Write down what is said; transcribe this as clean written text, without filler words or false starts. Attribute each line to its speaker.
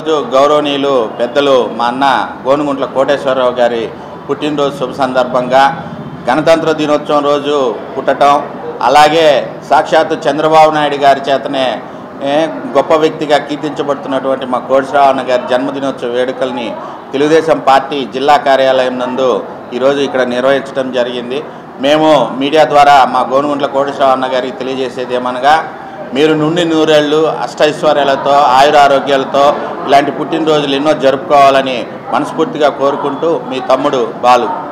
Speaker 1: గౌరవనీయులు పెద్దలు మా అన్న గోనుగుంట్ల కోటేశ్వరరావు గారి పుట్టినరోజు శుభ సందర్భంగా గణతంత్ర దినోత్సవం రోజు పుట్టడం, అలాగే సాక్షాత్తు చంద్రబాబు నాయుడు గారి చేతనే గొప్ప వ్యక్తిగా కీర్తించబడుతున్నటువంటి మా కోటేశ్వరరావు అన్న గారి జన్మదినోత్సవ వేడుకల్ని తెలుగుదేశం పార్టీ జిల్లా కార్యాలయం నందు ఈరోజు ఇక్కడ నిర్వహించడం జరిగింది. మేము మీడియా ద్వారా మా గోనుగుంట్ల కోటేశ్వరరావు అన్న గారికి తెలియజేసేది ఏమనగా, మీరు నుండి నూరేళ్లు అష్టైశ్వర్యాలతో ఆయురారోగ్యాలతో ఇలాంటి పుట్టినరోజులు ఎన్నో జరుపుకోవాలని మనస్ఫూర్తిగా కోరుకుంటూ మీ తమ్ముడు బాలు.